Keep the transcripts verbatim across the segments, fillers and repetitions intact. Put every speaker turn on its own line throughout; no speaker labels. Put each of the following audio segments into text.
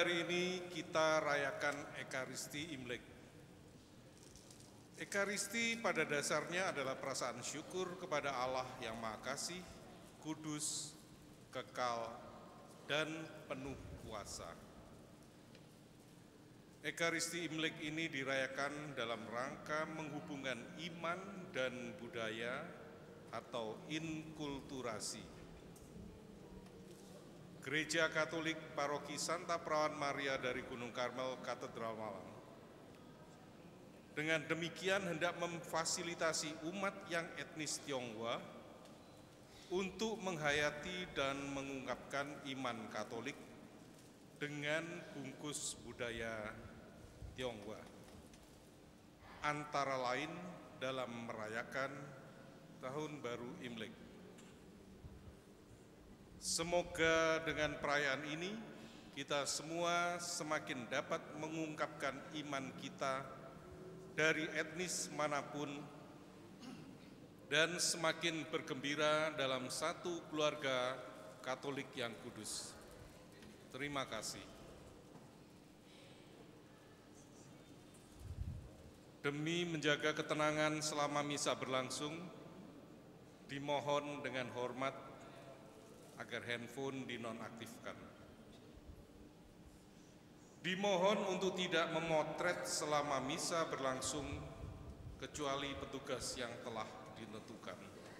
hari ini kita rayakan Ekaristi Imlek. Ekaristi pada dasarnya adalah perasaan syukur kepada Allah yang Maha Kasih, kudus, kekal, dan penuh kuasa. Ekaristi Imlek ini dirayakan dalam rangka menghubungkan iman dan budaya atau inkulturasi. Gereja Katolik Paroki Santa Perawan Maria dari Gunung Karmel, Katedral Malang. Dengan demikian hendak memfasilitasi umat yang etnis Tionghoa untuk menghayati dan mengungkapkan iman Katolik dengan bungkus budaya Tionghoa, antara lain dalam merayakan Tahun Baru Imlek. Semoga dengan perayaan ini kita semua semakin dapat mengungkapkan iman kita dari etnis manapun dan semakin bergembira dalam satu keluarga Katolik yang kudus. Terima kasih. Demi menjaga ketenangan selama misa berlangsung, dimohon dengan hormat agar handphone dinonaktifkan. Dimohon untuk tidak memotret selama misa berlangsung kecuali petugas yang telah ditentukan.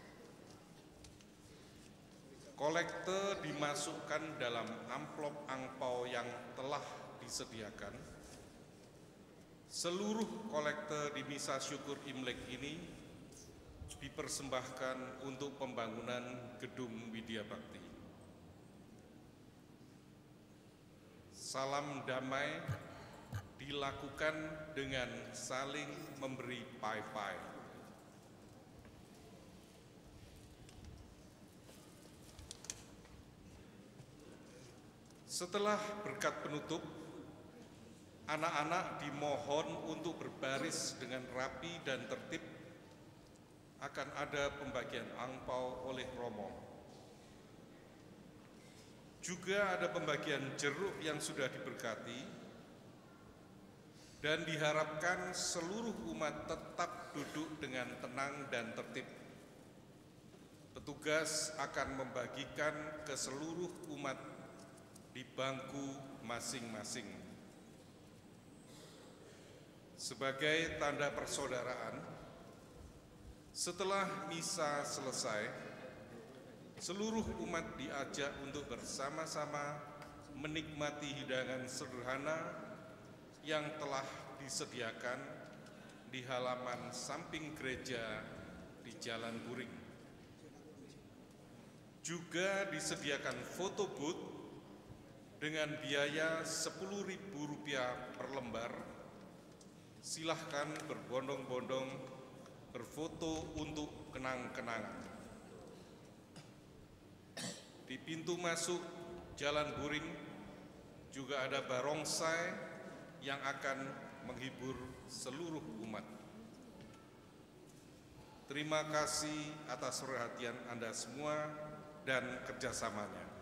Kolekte dimasukkan dalam amplop angpau yang telah disediakan. Seluruh kolekte di misa syukur Imlek ini dipersembahkan untuk pembangunan Gedung Widya Bakti. Salam damai dilakukan dengan saling memberi pai-pai. Setelah berkat penutup, anak-anak dimohon untuk berbaris dengan rapi dan tertib. Akan ada pembagian angpau oleh Romo. Juga ada pembagian jeruk yang sudah diberkati dan diharapkan seluruh umat tetap duduk dengan tenang dan tertib. Petugas akan membagikan ke seluruh umat di bangku masing-masing. Sebagai tanda persaudaraan, setelah misa selesai, seluruh umat diajak untuk bersama-sama menikmati hidangan sederhana yang telah disediakan di halaman samping gereja di Jalan Buring. Juga disediakan foto booth dengan biaya sepuluh ribu rupiah per lembar. Silahkan berbondong-bondong berfoto untuk kenang-kenangan. Di pintu masuk Jalan Buring juga ada barongsai yang akan menghibur seluruh umat. Terima kasih atas perhatian Anda semua dan kerjasamanya.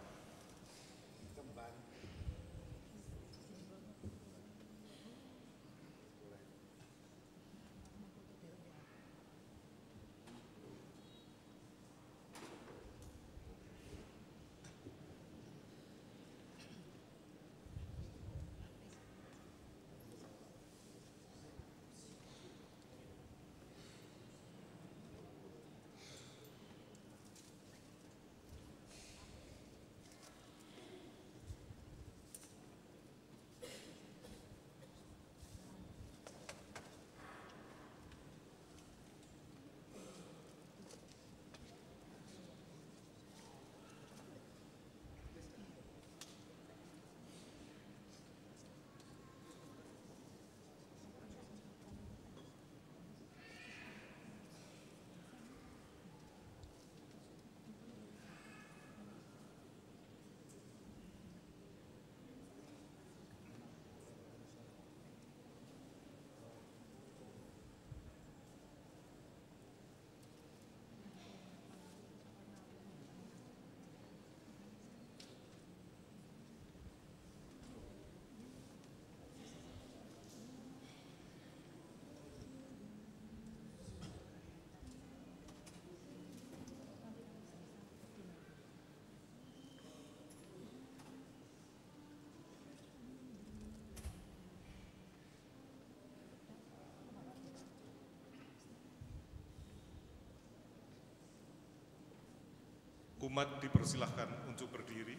Umat dipersilahkan untuk berdiri.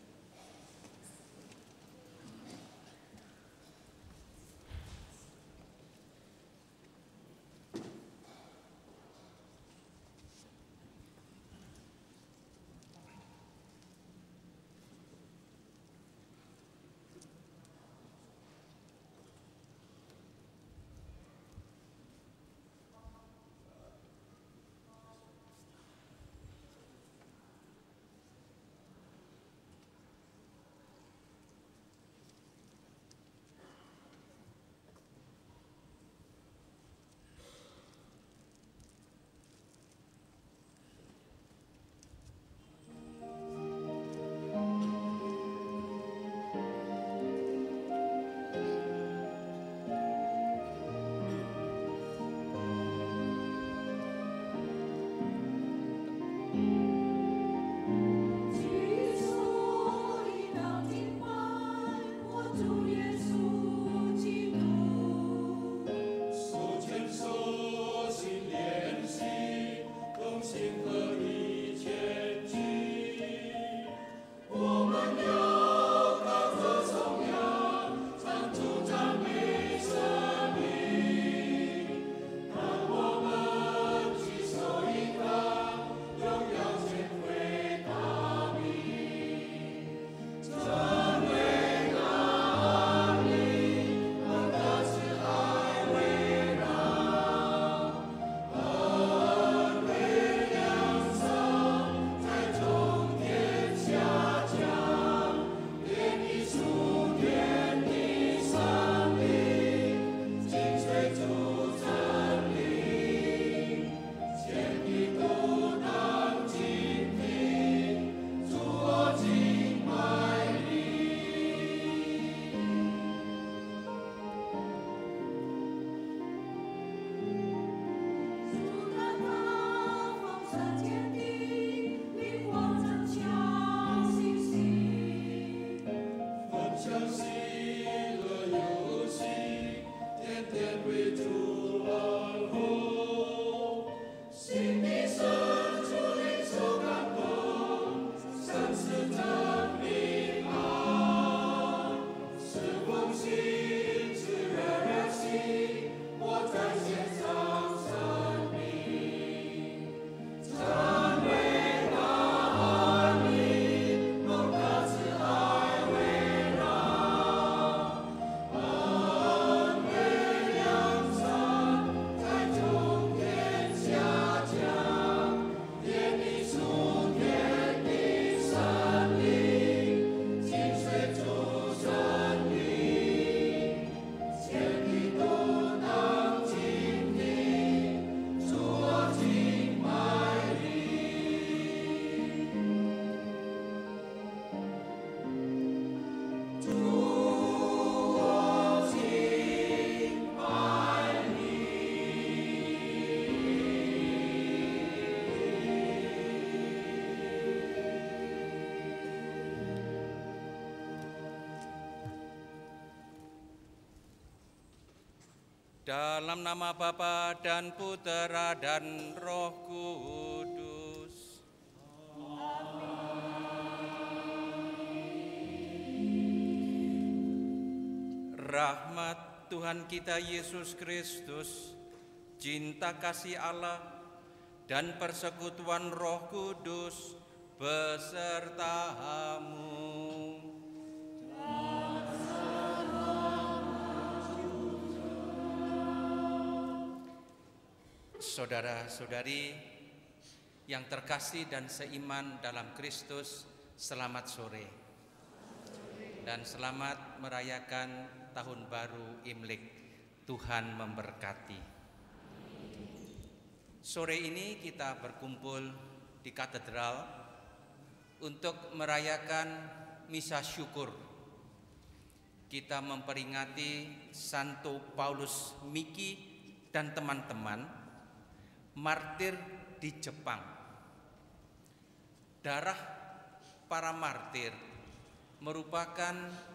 Dalam nama Bapa dan Putera dan Roh Kudus. Amin. Rahmat Tuhan kita Yesus Kristus, cinta kasih Allah, dan persekutuan Roh Kudus besertamu. Saudara-saudari yang terkasih dan seiman dalam Kristus, selamat sore dan selamat merayakan Tahun Baru Imlek. Tuhan memberkati. Sore ini kita berkumpul di katedral untuk merayakan misa syukur. Kita memperingati Santo Paulus Miki dan teman-teman martir di Jepang. Darah para martir merupakan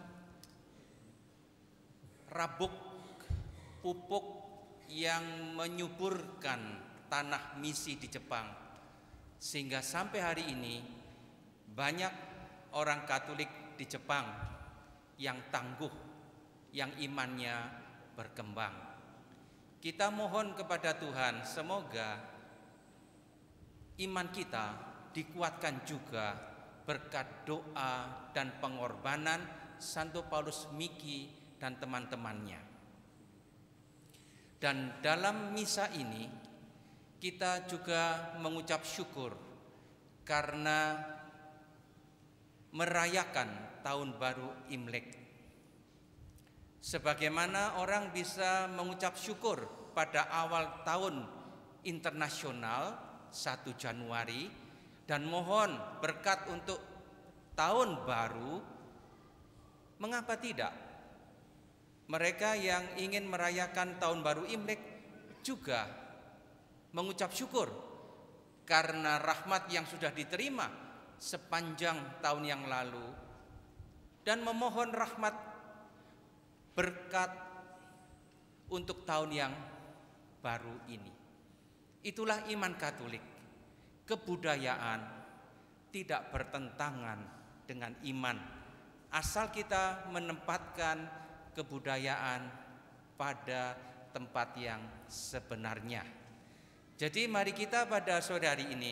rabuk pupuk yang menyuburkan tanah misi di Jepang, sehingga sampai hari ini banyak orang Katolik di Jepang yang tangguh, yang imannya berkembang. Kita mohon kepada Tuhan, semoga iman kita dikuatkan juga berkat doa dan pengorbanan Santo Paulus Miki dan teman-temannya. Dan dalam misa ini kita juga mengucap syukur karena merayakan tahun baru Imlek. Sebagaimana orang bisa mengucap syukur pada awal tahun internasional satu Januari dan mohon berkat untuk tahun baru, mengapa tidak mereka yang ingin merayakan tahun baru Imlek juga mengucap syukur karena rahmat yang sudah diterima sepanjang tahun yang lalu dan memohon rahmat berkat untuk tahun yang baru ini. Itulah iman Katolik. Kebudayaan tidak bertentangan dengan iman, asal kita menempatkan kebudayaan pada tempat yang sebenarnya. Jadi mari kita pada sore hari ini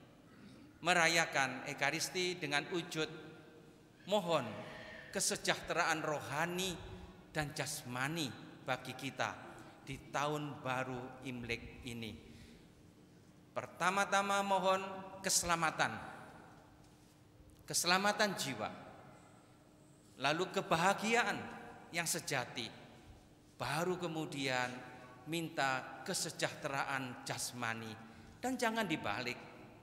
merayakan Ekaristi dengan wujud mohon kesejahteraan rohani dan jasmani bagi kita di tahun baru Imlek ini. Pertama-tama mohon keselamatan, keselamatan jiwa, lalu kebahagiaan yang sejati, baru kemudian minta kesejahteraan jasmani. Dan jangan dibalik,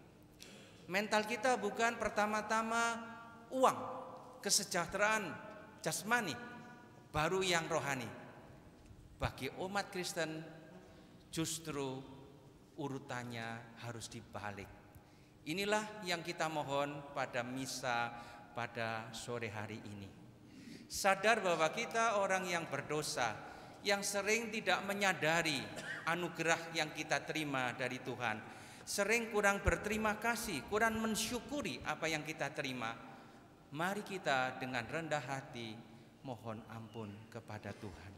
mental kita bukan pertama-tama uang, kesejahteraan jasmani, baru yang rohani. Bagi umat Kristen justru urutannya harus dibalik. Inilah yang kita mohon pada misa pada sore hari ini. Sadar bahwa kita orang yang berdosa, yang sering tidak menyadari anugerah yang kita terima dari Tuhan, sering kurang berterima kasih, kurang mensyukuri apa yang kita terima. Mari kita dengan rendah hati mohon ampun kepada Tuhan.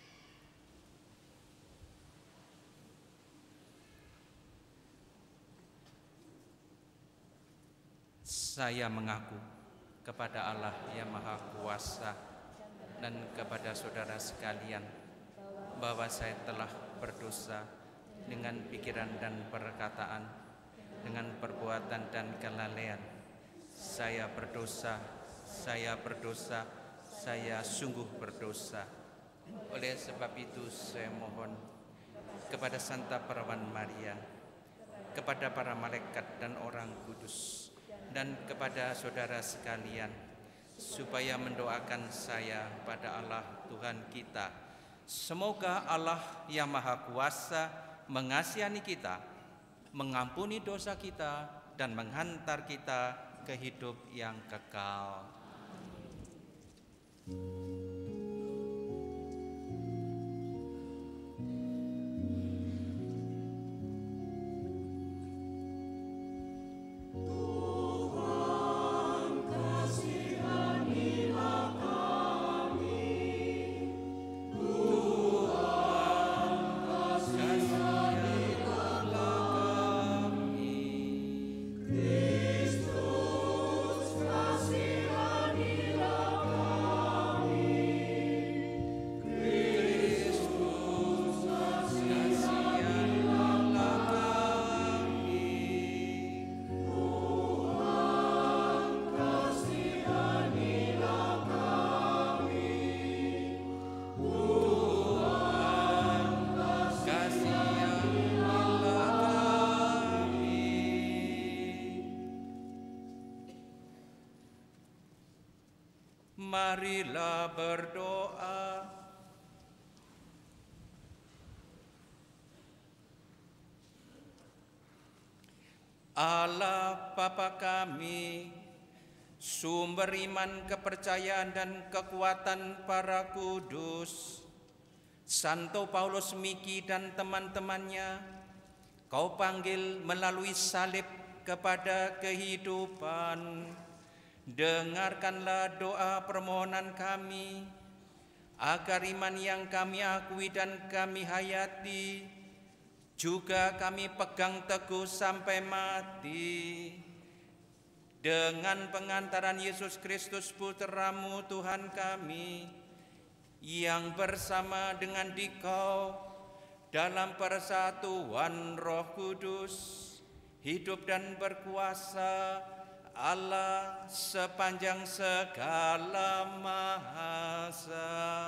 Saya mengaku kepada Allah yang Maha Kuasa dan kepada saudara sekalian bahwa saya telah berdosa dengan pikiran dan perkataan, dengan perbuatan dan kelalaian. Saya berdosa, saya berdosa, saya sungguh berdosa. Oleh sebab itu saya mohon kepada Santa Perawan Maria, kepada para malaikat dan orang kudus, dan kepada saudara sekalian, supaya mendoakan saya pada Allah Tuhan kita. Semoga Allah yang Maha Kuasa mengasihani kita, mengampuni dosa kita, dan menghantar kita ke hidup yang kekal. Marilah berdoa. Allah Bapa kami, sumber iman, kepercayaan dan kekuatan para kudus, Santo Paulus Miki dan teman-temannya, Kau panggil melalui salib kepada kehidupan. dengarkanlah doa permohonan kami, agar iman yang kami akui dan kami hayati, juga kami pegang teguh sampai mati. Dengan pengantaran Yesus Kristus Putra-Mu Tuhan kami, yang bersama dengan Dikau dalam persatuan Roh Kudus, hidup dan berkuasa Allah sepanjang segala masa.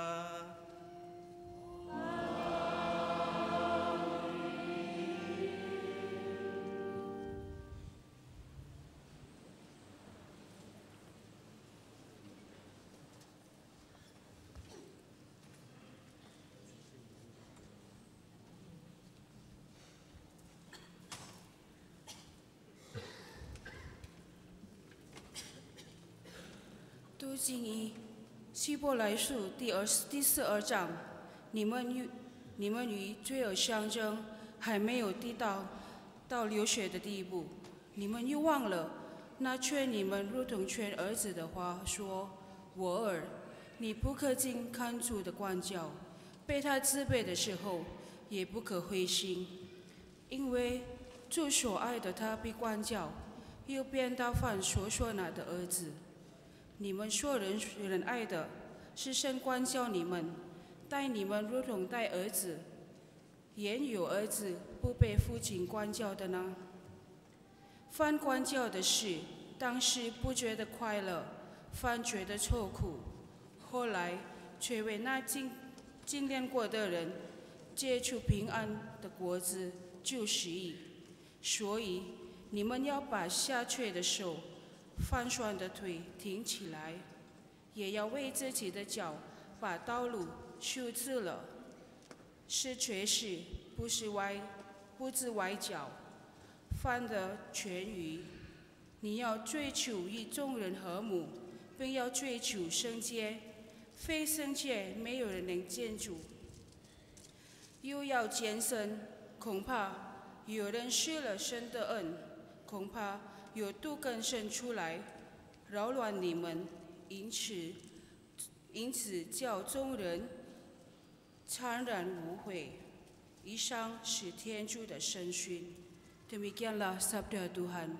读经一，希伯来书第二第十二章，你们与你们与罪恶相争，还没有低到到流血的地步，你们又忘了那劝你们如同劝儿子的话说：“我儿，你不可轻看主的管教，被他责备的时候，也不可灰心，因为主所爱的他必管教，又变到凡所说那的儿子。你们所人人爱的，是神管教你们，待你们如同待儿子。焉有儿子不被父亲管教的呢？凡管教的事，当时不觉得快乐，反觉得愁苦，后来却为那经经历过的人结出平安的果子，就是义。所以你们要把下垂的手、翻酸的腿挺起来，也要为自己的脚把道路修直了，是垂势，不是歪，不是歪脚，反得痊愈。你要追求与众人和睦，并要追求圣洁，非圣洁没有人能见主。又要健身，恐怕有人失了神的恩，恐怕有毒根生出来，扰乱你们，因此，因此叫众人惨然无悔。以上是天主的圣训。Demikianlah sabda Tuhan.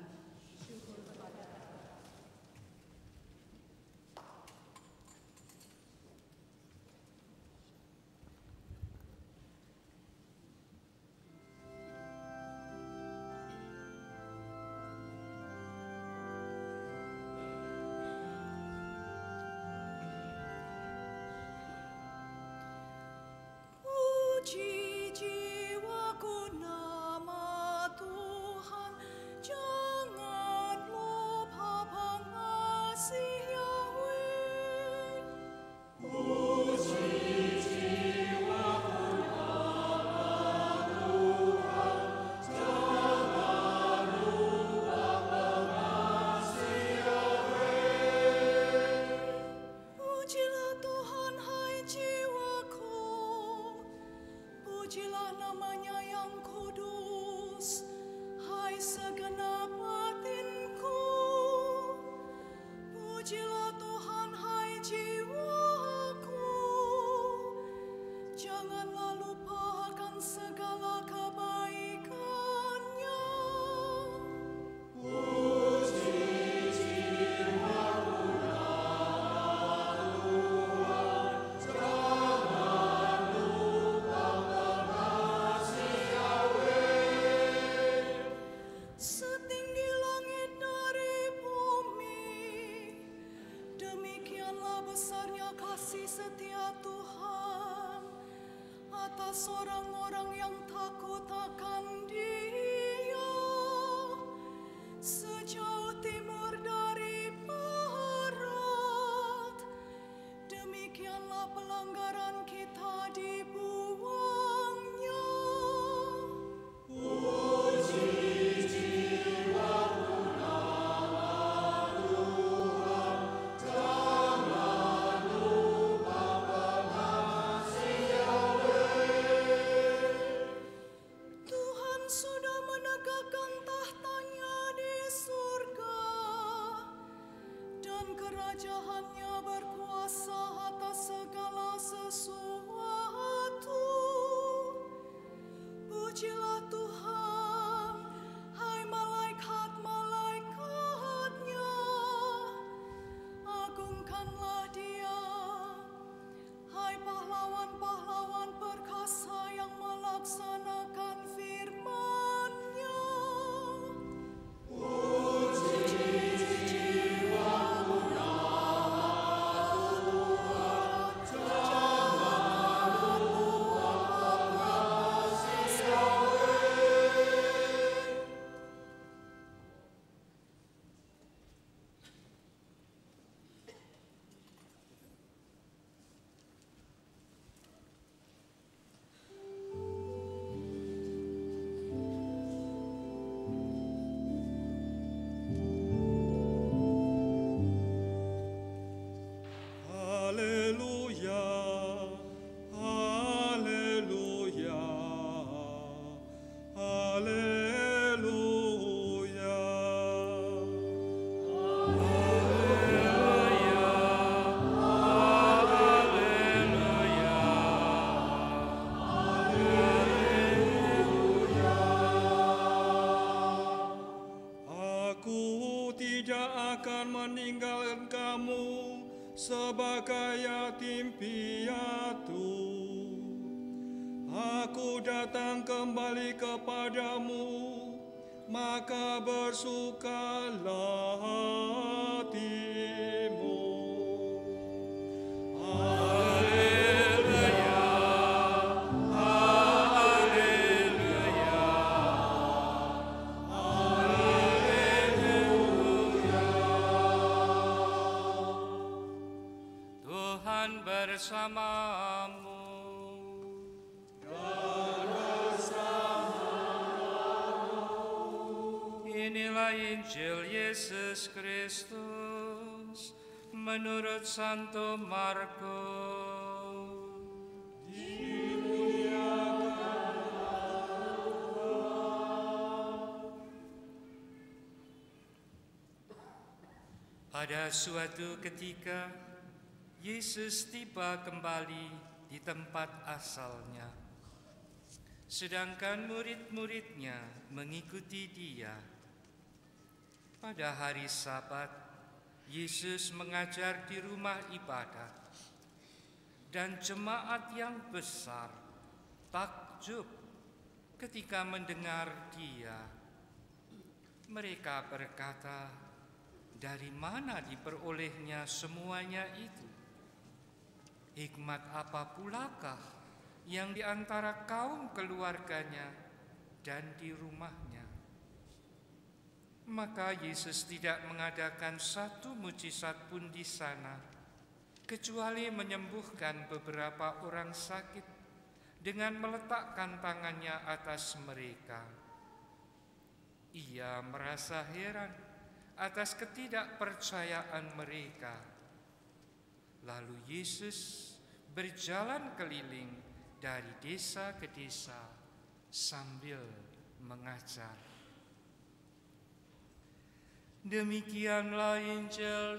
Puji jiwaku nama Tuhan, jangan lupa pengasihi Yahweh. Puji jiwaku nama Tuhan, jangan lupa pengasihi Yahweh. Pujilah Tuhan hai jiwaku, pujilah namanya yang kudus, hai segenap batinku. Pujilah Tuhan hai jiwaku, janganlah lupakan segala kebaikannya. Puji jiwaku nama Tuhan, jangan lupa pengasihi Yahweh. Setinggi langit dari bumi, demikianlah besarnya kasih setia Tuhan atas orang-orang yang takut akan Dia. Sejauh timur dari barat, demikianlah pelanggaran kita dibuangnya. Puji jiwaku nama Tuhan, jangan lupa pengasihi Yahweh. Tuhan sudah menegakkan tahtanya di surga,
meninggalkan kamu sebagai yatim piatu. Aku datang kembali kepadamu, maka bersukalah hatimu. Haleluya, haleluya, haleluya.
Tuhan bersamamu. Inilah Injil Yesus Kristus menurut Santo Markus. Pada suatu ketika, Yesus tiba kembali di tempat asalnya, sedangkan murid-muridnya mengikuti dia. Pada hari Sabat, Yesus mengajar di rumah ibadat, dan jemaat yang besar takjub ketika mendengar dia. Mereka berkata, "Dari mana diperolehnya semuanya itu? Hikmat apa pulakah yang di antara kaum keluarganya dan di rumahnya?" Maka Yesus tidak mengadakan satu mujizat pun di sana, kecuali menyembuhkan beberapa orang sakit dengan meletakkan tangannya atas mereka. Ia merasa heran atas ketidakpercayaan mereka. Lalu Yesus berjalan keliling dari desa ke desa sambil mengajar. Demikianlah Injil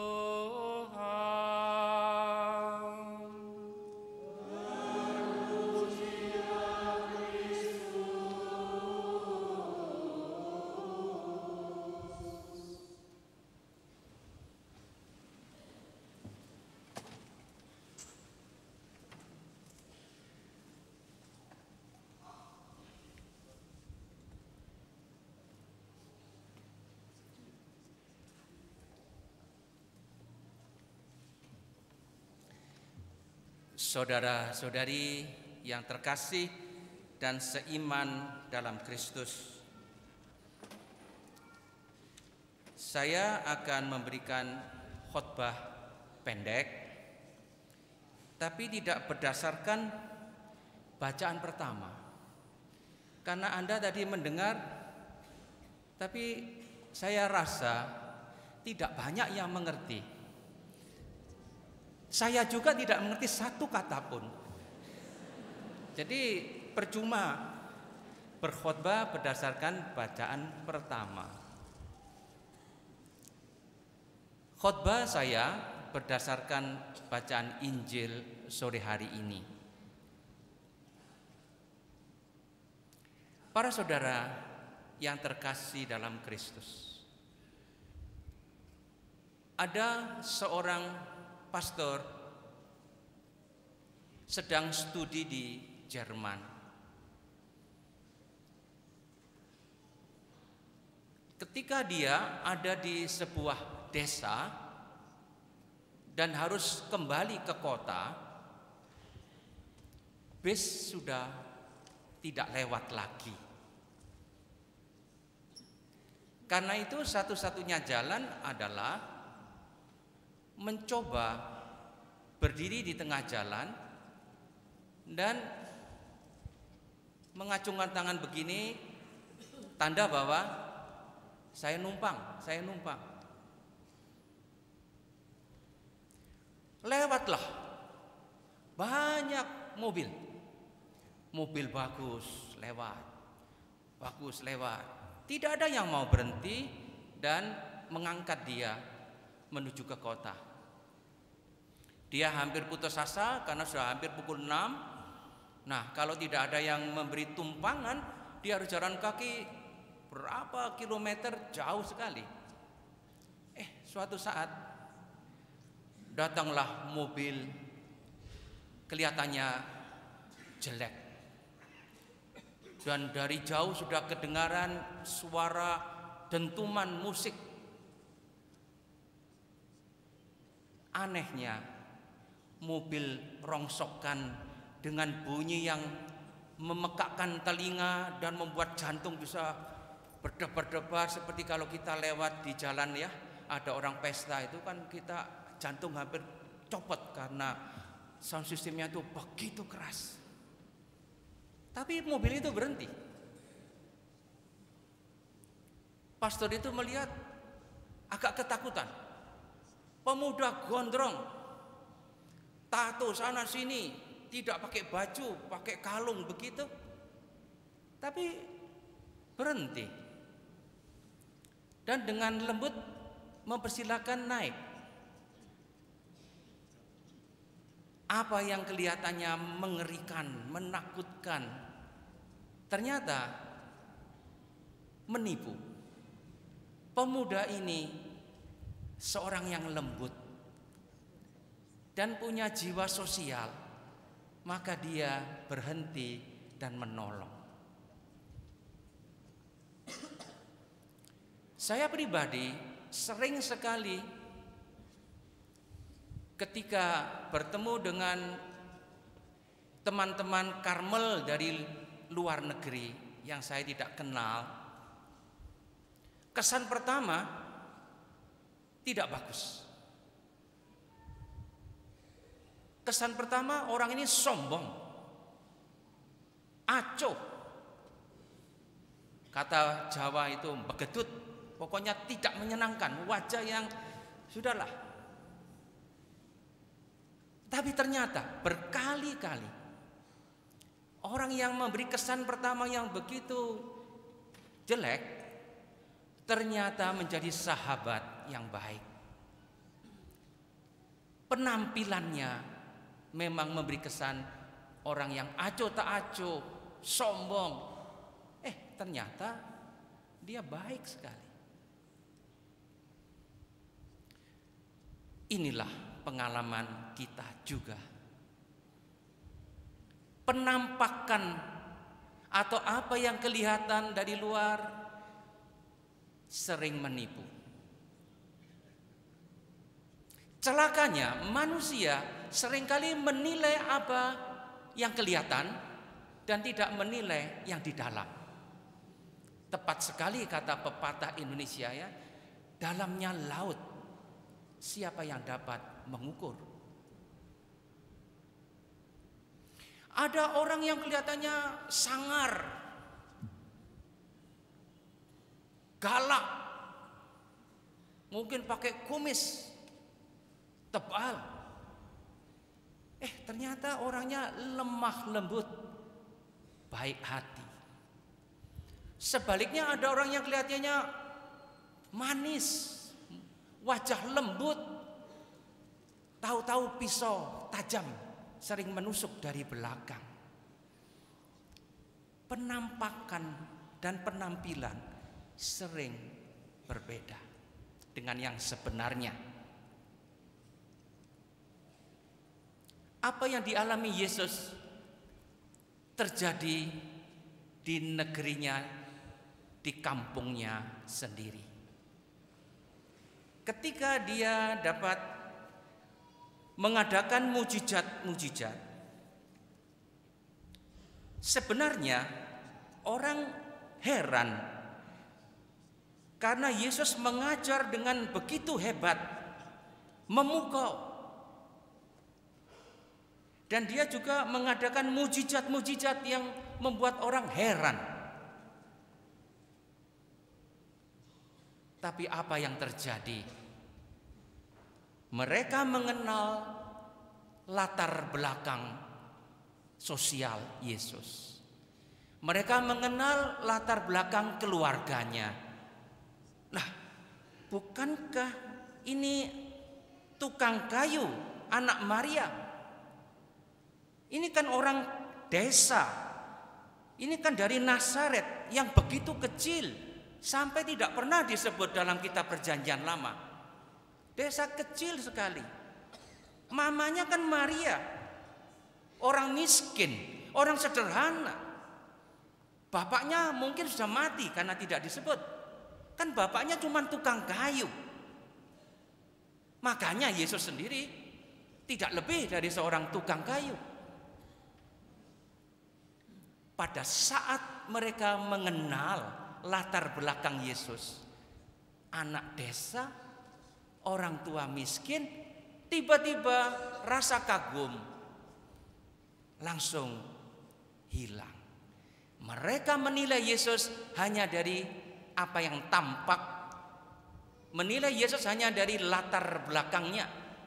Tuhan.
Saudara-saudari yang terkasih dan seiman dalam Kristus, saya akan memberikan khotbah pendek, tapi tidak berdasarkan bacaan pertama. Karena Anda tadi mendengar, tapi saya rasa tidak banyak yang mengerti. Saya juga tidak mengerti satu kata pun. Jadi percuma berkhotbah berdasarkan bacaan pertama. Khotbah saya berdasarkan bacaan Injil sore hari ini. Para saudara yang terkasih dalam Kristus, ada seorang pastor sedang studi di Jerman. Ketika dia ada di sebuah desa dan harus kembali ke kota, bis sudah tidak lewat lagi. Karena itu satu-satunya jalan adalah mencoba berdiri di tengah jalan dan mengacungkan tangan begini, tanda bahwa saya numpang, saya numpang. Lewatlah banyak mobil, mobil bagus lewat, bagus lewat. Tidak ada yang mau berhenti dan mengangkat dia menuju ke kota. Dia hampir putus asa karena sudah hampir pukul enam. Nah, kalau tidak ada yang memberi tumpangan, dia harus jalan kaki berapa kilometer jauh sekali. Eh, suatu saat datanglah mobil, kelihatannya jelek, dan dari jauh sudah kedengaran suara dentuman musik. Anehnya, mobil rongsokkan dengan bunyi yang memekakkan telinga dan membuat jantung bisa berdebar-debar, seperti kalau kita lewat di jalan ya, ada orang pesta itu kan kita jantung hampir copot karena sound systemnya itu begitu keras. Tapi mobil itu berhenti. Pastor itu melihat agak ketakutan. Pemuda gondrong, tato sana sini, tidak pakai baju, pakai kalung begitu. Tapi berhenti. Dan dengan lembut mempersilahkan naik. Apa yang kelihatannya mengerikan, menakutkan, ternyata menipu. Pemuda ini seorang yang lembut dan punya jiwa sosial, maka dia berhenti dan menolong. Saya pribadi sering sekali ketika bertemu dengan teman-teman Karmel dari luar negeri yang saya tidak kenal, kesan pertama tidak bagus. Kesan pertama, orang ini sombong, acuh. Kata Jawa itu begedut, pokoknya tidak menyenangkan, wajah yang sudahlah. Tapi ternyata berkali-kali orang yang memberi kesan pertama yang begitu jelek ternyata menjadi sahabat yang baik. Penampilannya memang memberi kesan orang yang acuh tak acuh, sombong. Eh, ternyata dia baik sekali. Inilah pengalaman kita juga. Penampakan atau apa yang kelihatan dari luar sering menipu. Celakanya manusia seringkali menilai apa yang kelihatan dan tidak menilai yang di dalam. Tepat sekali kata pepatah Indonesia ya, dalamnya laut, siapa yang dapat mengukur? Ada orang yang kelihatannya sangar, galak, mungkin pakai kumis tebal. Eh, ternyata orangnya lemah lembut, baik hati. Sebaliknya ada orang yang kelihatannya manis, wajah lembut, tahu-tahu pisau tajam, sering menusuk dari belakang. Penampakan dan penampilan sering berbeda dengan yang sebenarnya. Apa yang dialami Yesus terjadi di negerinya, di kampungnya sendiri. Ketika dia dapat mengadakan mujizat-mujizat, sebenarnya orang heran karena Yesus mengajar dengan begitu hebat, memukau. Dan dia juga mengadakan mujizat-mujizat yang membuat orang heran. Tapi apa yang terjadi? Mereka mengenal latar belakang sosial Yesus. Mereka mengenal latar belakang keluarganya. Nah, bukankah ini tukang kayu, anak Maria? Ini kan orang desa. Ini kan dari Nazaret yang begitu kecil, sampai tidak pernah disebut dalam kitab Perjanjian Lama. Desa kecil sekali. Mamanya kan Maria, orang miskin, orang sederhana. Bapaknya mungkin sudah mati karena tidak disebut. Kan bapaknya cuma tukang kayu. Makanya Yesus sendiri tidak lebih dari seorang tukang kayu. Pada saat mereka mengenal latar belakang Yesus, anak desa, orang tua miskin, tiba-tiba rasa kagum langsung hilang. Mereka menilai Yesus hanya dari apa yang tampak, menilai Yesus hanya dari latar belakangnya.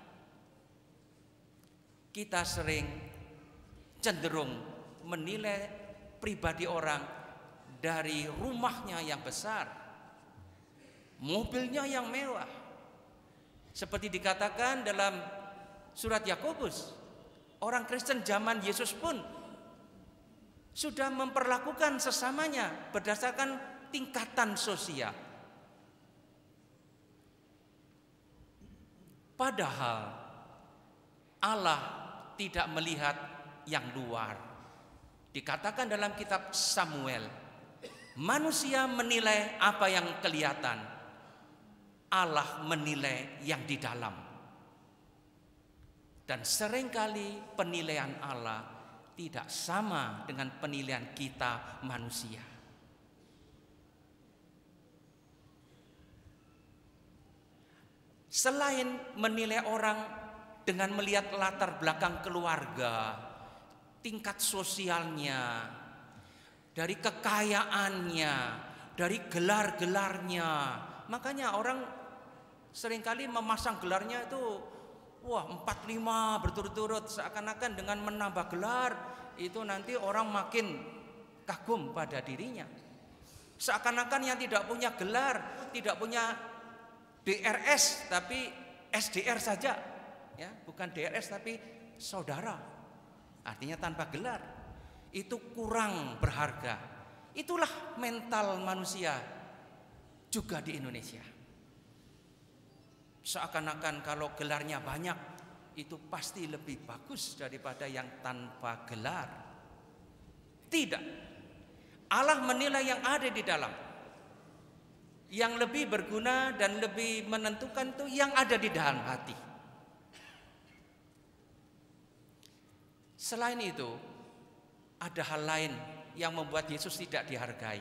Kita sering cenderung menilai pribadi orang dari rumahnya yang besar, mobilnya yang mewah. Seperti dikatakan dalam surat Yakobus, orang Kristen zaman Yesus pun sudah memperlakukan sesamanya berdasarkan tingkatan sosial. Padahal Allah tidak melihat yang luar. Dikatakan dalam kitab Samuel, manusia menilai apa yang kelihatan, Allah menilai yang di dalam. Dan seringkali penilaian Allah tidak sama dengan penilaian kita manusia. Selain menilai orang dengan melihat latar belakang keluarga, tingkat sosialnya, dari kekayaannya, dari gelar-gelarnya, makanya orang seringkali memasang gelarnya itu wah empat lima berturut-turut, seakan-akan dengan menambah gelar itu nanti orang makin kagum pada dirinya. Seakan-akan yang tidak punya gelar, tidak punya D R S tapi S D R saja, ya, bukan D R S tapi saudara, artinya tanpa gelar, itu kurang berharga. Itulah mental manusia juga di Indonesia. Seakan-akan kalau gelarnya banyak itu pasti lebih bagus daripada yang tanpa gelar. Tidak. Allah menilai yang ada di dalam. Yang lebih berguna dan lebih menentukan itu yang ada di dalam hati. Selain itu, ada hal lain yang membuat Yesus tidak dihargai.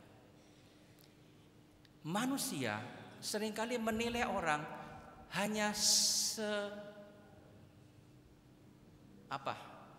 Manusia seringkali menilai orang hanya se apa?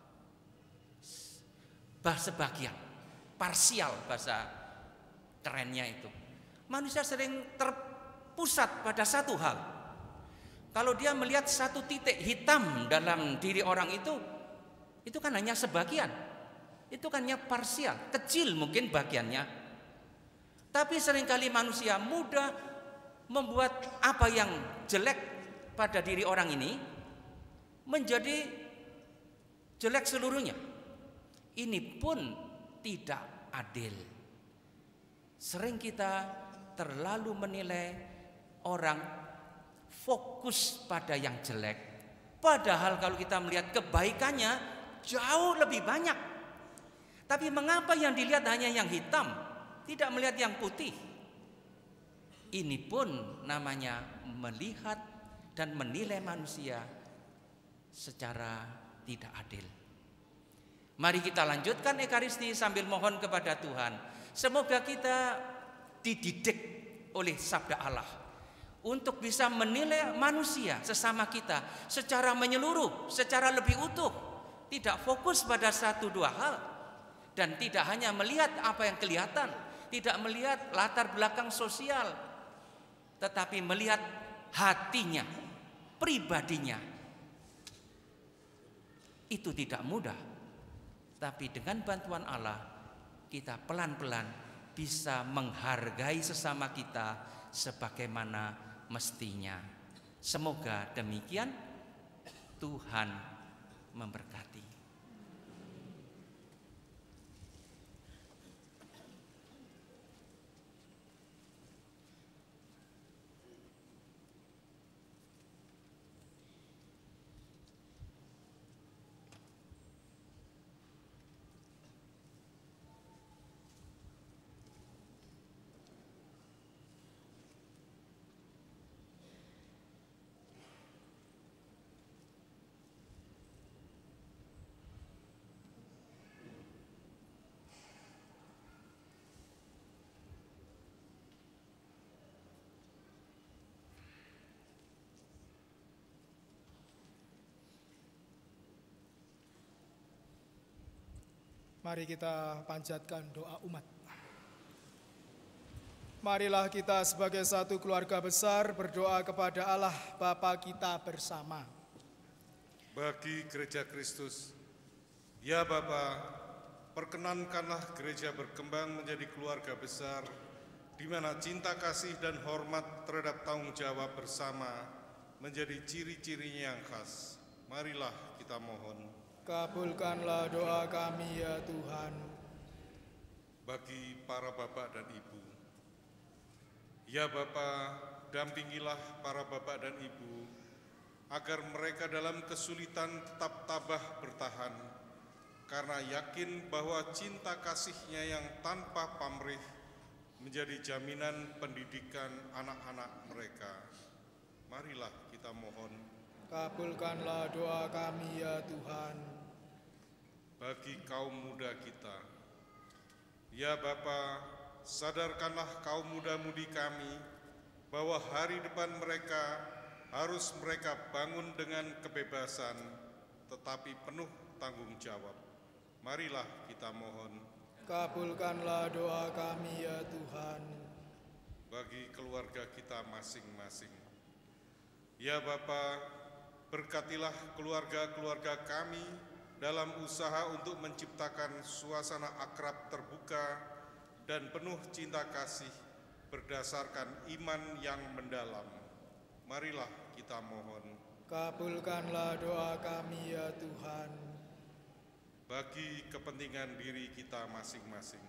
Bahasa bagian, parsial bahasa kerennya itu. Manusia sering terpusat pada satu hal. Kalau dia melihat satu titik hitam dalam diri orang itu, itu kan hanya sebagian. Itu kan hanya parsial, kecil mungkin bagiannya. Tapi seringkali manusia mudah membuat apa yang jelek pada diri orang ini menjadi jelek seluruhnya. Ini pun tidak adil. Sering kita terlalu menilai orang fokus pada yang jelek, padahal kalau kita melihat kebaikannya jauh lebih banyak. Tapi mengapa yang dilihat hanya yang hitam, tidak melihat yang putih? Ini pun namanya melihat dan menilai manusia secara tidak adil. Mari kita lanjutkan Ekaristi sambil mohon kepada Tuhan, semoga kita dididik oleh sabda Allah untuk bisa menilai manusia sesama kita secara menyeluruh, secara lebih utuh, tidak fokus pada satu dua hal, dan tidak hanya melihat apa yang kelihatan, tidak melihat latar belakang sosial, tetapi melihat hatinya, pribadinya. Itu tidak mudah, tapi dengan bantuan Allah kita pelan-pelan bisa menghargai sesama kita sebagaimana mestinya. Semoga demikian. Tuhan memberkati.
Mari kita panjatkan doa umat. Marilah kita sebagai satu keluarga besar berdoa kepada Allah Bapa kita bersama.
Bagi Gereja Kristus, ya Bapa, perkenankanlah gereja berkembang menjadi keluarga besar, di mana cinta kasih dan hormat terhadap tanggung jawab bersama menjadi ciri-cirinya yang khas. Marilah kita mohon.
Kabulkanlah doa kami ya Tuhan.
Bagi para bapak dan ibu, ya Bapa, dampingilah para bapak dan ibu, agar mereka dalam kesulitan tetap tabah bertahan, karena yakin bahwa cinta kasihnya yang tanpa pamrih menjadi jaminan pendidikan anak-anak mereka. Marilah kita mohon.
Kabulkanlah doa kami ya Tuhan.
Bagi kaum muda kita, ya Bapa, sadarkanlah kaum muda-mudi kami bahwa hari depan mereka harus mereka bangun dengan kebebasan, tetapi penuh tanggung jawab. Marilah kita mohon.
Kabulkanlah doa kami ya Tuhan.
Bagi keluarga kita masing-masing, ya Bapa, berkatilah keluarga-keluarga kami dalam usaha untuk menciptakan suasana akrab terbuka dan penuh cinta kasih berdasarkan iman yang mendalam. Marilah kita mohon.
Kabulkanlah doa kami ya Tuhan.
Bagi kepentingan diri kita masing-masing,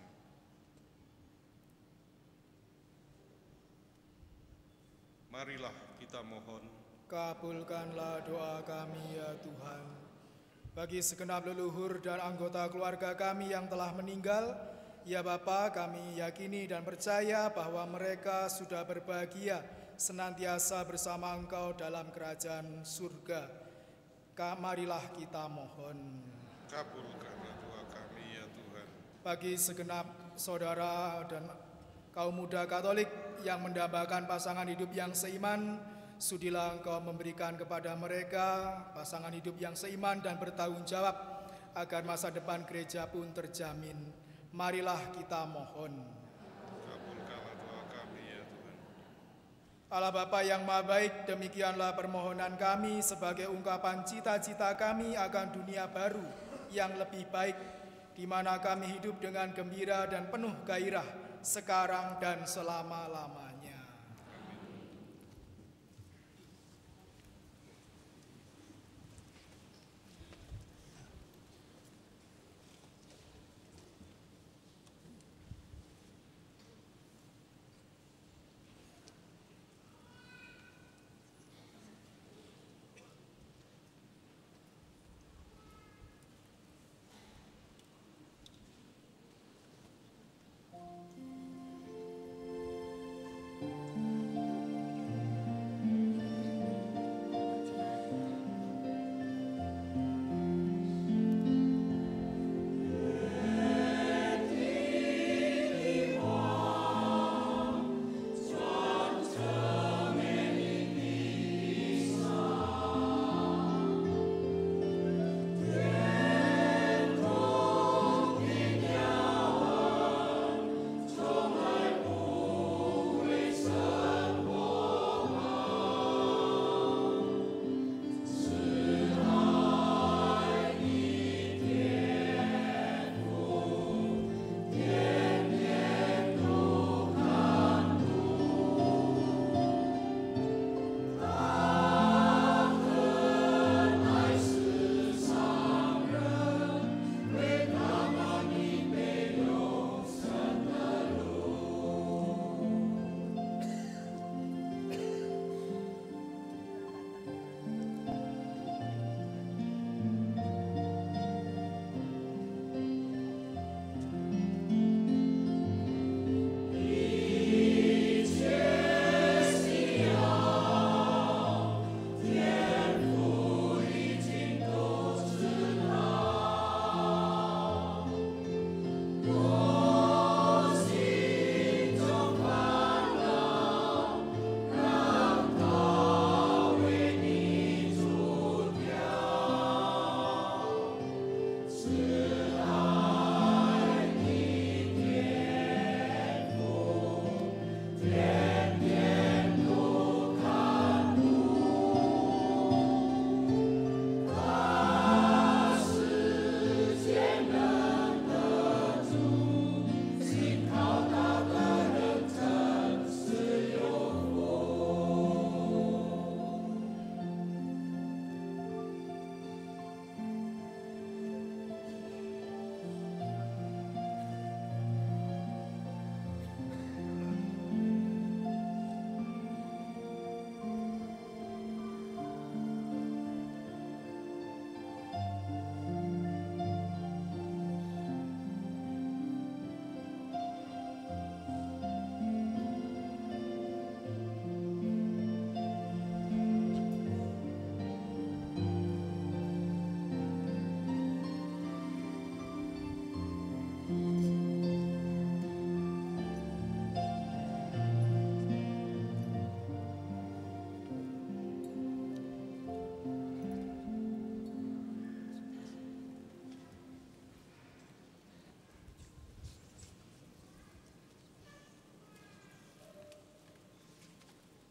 marilah kita mohon.
Kabulkanlah doa kami ya Tuhan. Bagi segenap leluhur dan anggota keluarga kami yang telah meninggal, ya Bapa, kami yakini dan percaya bahwa mereka sudah berbahagia senantiasa bersama Engkau dalam kerajaan surga. Marilah kita mohon.
Kabulkanlah doa kami ya Tuhan.
Bagi segenap saudara dan kaum muda Katolik yang mendambakan pasangan hidup yang seiman, sudilah Engkau memberikan kepada mereka pasangan hidup yang seiman dan bertanggung jawab agar masa depan gereja pun terjamin. Marilah kita mohon.
Kabulkanlah doa kami ya Tuhan.
Allah Bapa yang Maha Baik, demikianlah permohonan kami sebagai ungkapan cita-cita kami akan dunia baru yang lebih baik, di mana kami hidup dengan gembira dan penuh gairah sekarang dan selama-lamanya.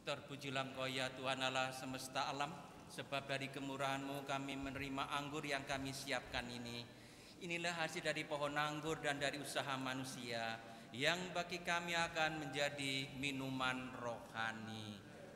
Terpujilah Engkau ya Tuhan Allah semesta alam, sebab dari kemurahan-Mu kami menerima anggur yang kami siapkan ini. Inilah hasil dari pohon anggur dan dari usaha manusia, yang bagi kami akan menjadi minuman rohani.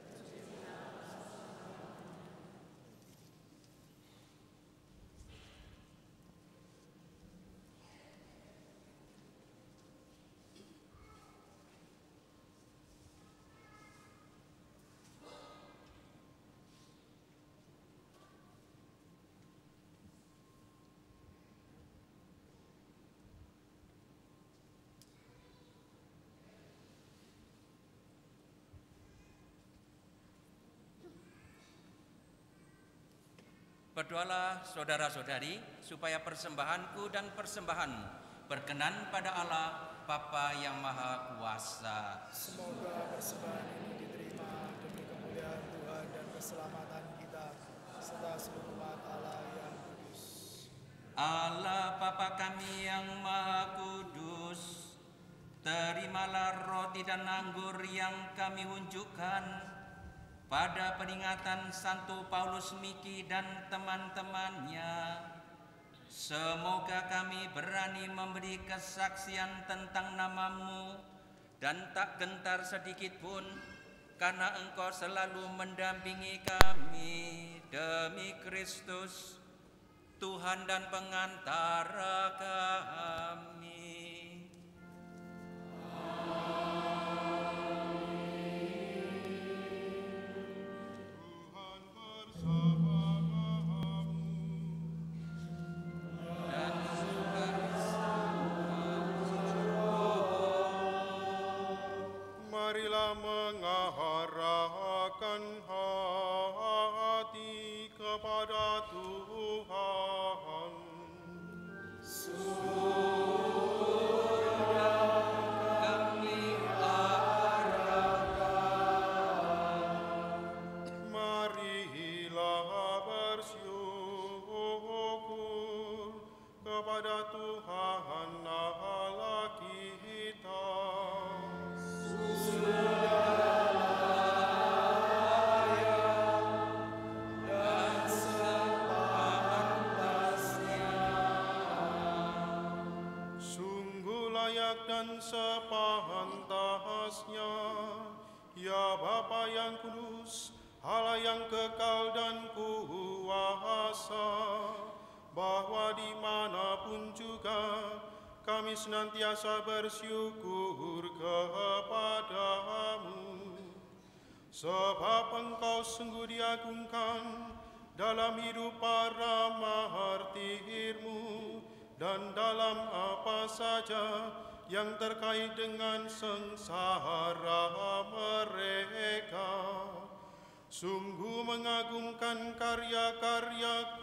Berdoalah saudara-saudari, supaya persembahanku dan persembahanmu berkenan pada Allah Bapa yang Maha Kuasa.
Semoga persembahan ini diterima demi kemuliaan Tuhan dan keselamatan kita, serta seluruh umat Allah yang kudus.
Allah Bapa kami yang Maha Kudus, terimalah roti dan anggur yang kami unjukkan pada peringatan Santo Paulus Miki dan teman-temannya. Semoga kami berani memberi kesaksian tentang nama-Mu dan tak gentar sedikit pun, karena Engkau selalu mendampingi kami demi Kristus, Tuhan dan pengantara kami.
Marilah mengarahkan hati kepada Tuhan.
Sudah kami arahkan.
Marilah bersyukur kepada Tuhan Allah kita. Dan sepantasnya, ya Bapa yang kudus, Allah yang kekal dan kuasa, bahwa dimanapun juga kami senantiasa bersyukur kepadamu, sebab Engkau sungguh diagungkan dalam hidup para martirmu dan dalam apa saja yang terkait dengan sengsara mereka. Sungguh mengagumkan karya-karya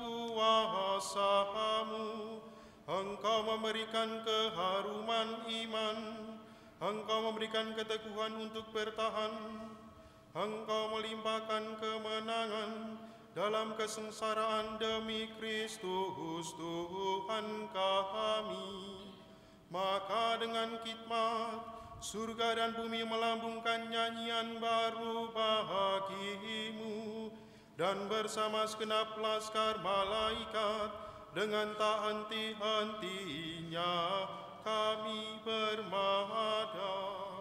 kuasa-Mu. Engkau memberikan keharuman iman, Engkau memberikan keteguhan untuk bertahan, Engkau melimpahkan kemenangan dalam kesengsaraan demi Kristus Tuhan kami. Maka dengan khidmat, surga dan bumi melambungkan nyanyian baru bagimu, dan bersama segenap laskar malaikat dengan tak henti-hentinya kami bermahadab.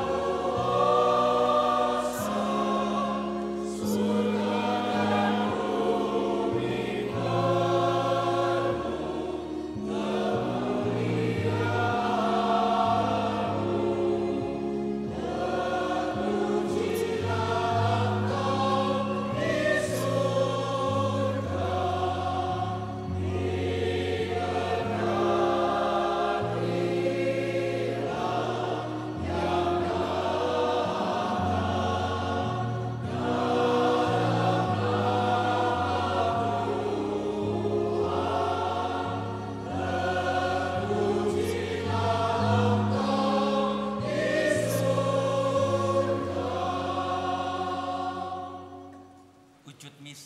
Surga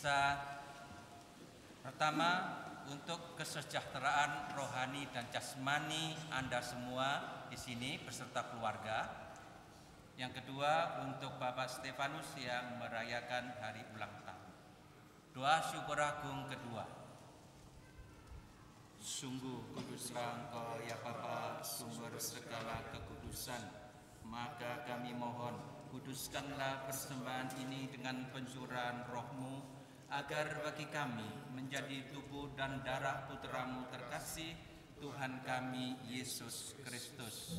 misa pertama untuk kesejahteraan rohani dan jasmani Anda semua di sini beserta keluarga. Yang kedua untuk Bapak Stefanus yang merayakan hari ulang tahun. Doa syukur agung kedua. Sungguh kuduslah Engkau ya Bapa, sumber segala kekudusan. Maka kami mohon, kuduskanlah persembahan ini dengan pencurahan roh-Mu, agar bagi kami menjadi tubuh dan darah Putra-Mu terkasih, Tuhan kami Yesus Kristus.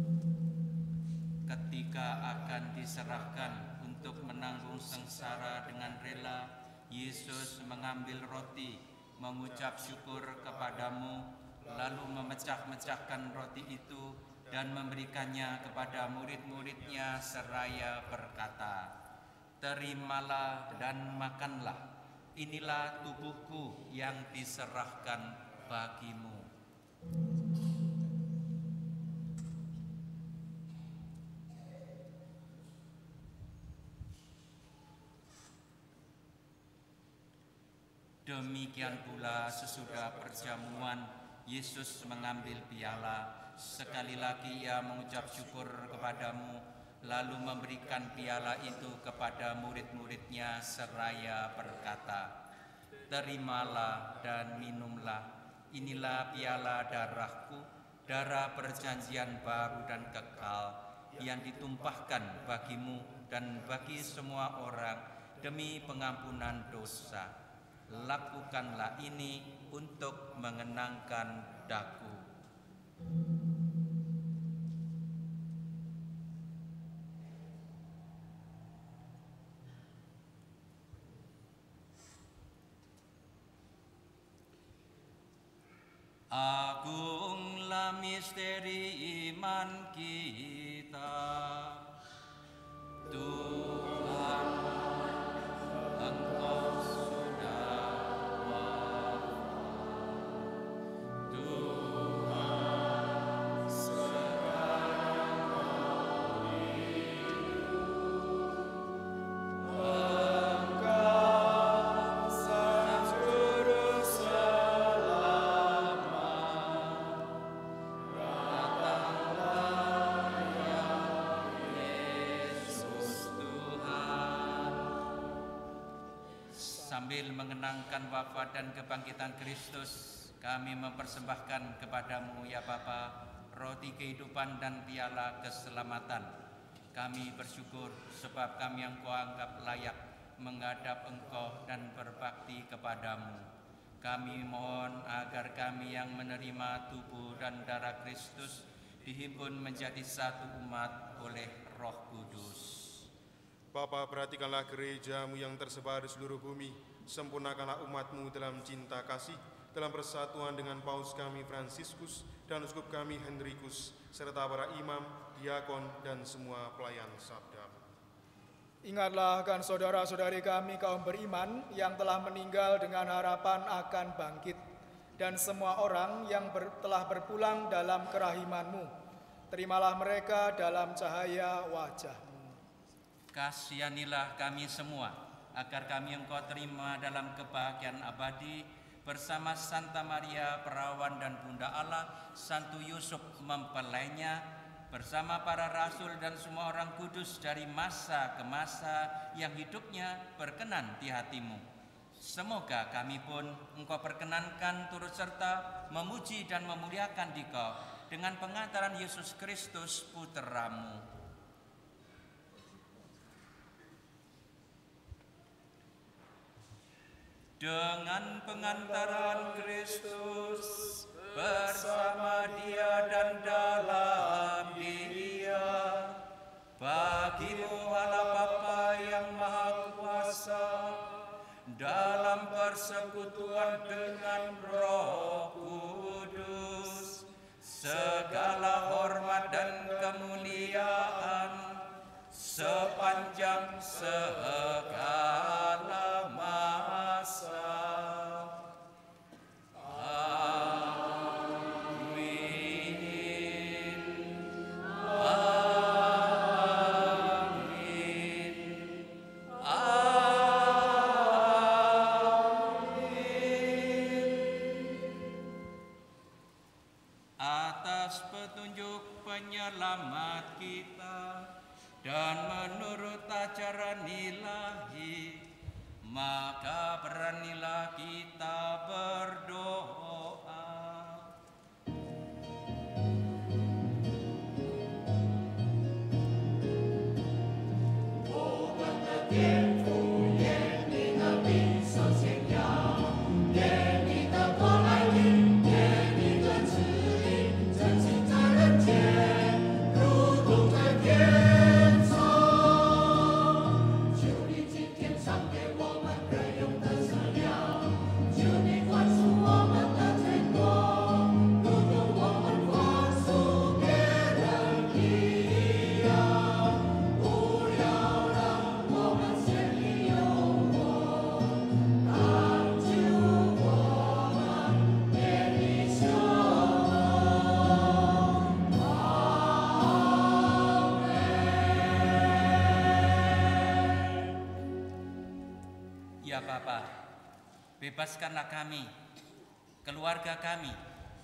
Ketika akan diserahkan untuk menanggung sengsara dengan rela, Yesus mengambil roti, mengucap syukur kepadamu, lalu memecah-mecahkan roti itu dan memberikannya kepada murid-muridnya seraya berkata, "Terimalah dan makanlah. Inilah tubuhku yang diserahkan bagimu." Demikian pula sesudah perjamuan, Yesus mengambil piala. Sekali lagi ia mengucap syukur kepadamu, lalu memberikan piala itu kepada murid-muridnya seraya berkata, "Terimalah dan minumlah. Inilah piala darahku, darah perjanjian baru dan kekal, yang ditumpahkan bagimu dan bagi semua orang demi pengampunan dosa. Lakukanlah ini untuk mengenangkan daku." Agunglah misteri iman kita, Tuhan, Engkau sudah wafat. Tuhan, sekarang Kau hidup. Engkau sang juru selamat, datanglah ya Yesus Tuhan. Sambil mengenangkan wafat dan kebangkitan Kristus, kami mempersembahkan kepadamu ya Bapa roti kehidupan dan piala keselamatan. Kami bersyukur sebab kami yang Kau anggap layak menghadap Engkau dan berbakti kepadamu. Kami mohon agar kami yang menerima tubuh dan darah Kristus dihimpun menjadi satu umat oleh Roh Kudus.
Bapa, perhatikanlah gereja-Mu yang tersebar di seluruh bumi. Sempurnakanlah umat-Mu dalam cinta kasih, dalam persatuan dengan Paus kami Fransiskus dan Uskup kami Hendrikus, serta para imam, diakon, dan semua pelayan sabda.
Ingatlah akan saudara-saudari kami kaum beriman yang telah meninggal dengan harapan akan bangkit, dan semua orang yang ber, telah berpulang dalam kerahiman-Mu. Terimalah mereka dalam cahaya wajah-Mu.
Kasihanilah kami semua, agar kami Engkau terima dalam kebahagiaan abadi, bersama Santa Maria Perawan dan Bunda Allah, Santo Yusuf mempelainya, bersama para rasul dan semua orang kudus dari masa ke masa yang hidupnya berkenan di hati-Mu. Semoga kami pun Engkau perkenankan turut serta memuji dan memuliakan Dikau dengan pengantaran Yesus Kristus Putra-Mu. Dengan pengantaran Kristus, bersama Dia dan dalam Dia, bagi-Mu Allah Bapa yang Maha Kuasa, dalam persekutuan dengan Roh Kudus, segala hormat dan kemuliaan sepanjang segala masa. Amin. Amin. dan menurut ajaran ilahi, maka beranilah kita berdoa. Ya Bapa, bebaskanlah kami, keluarga kami,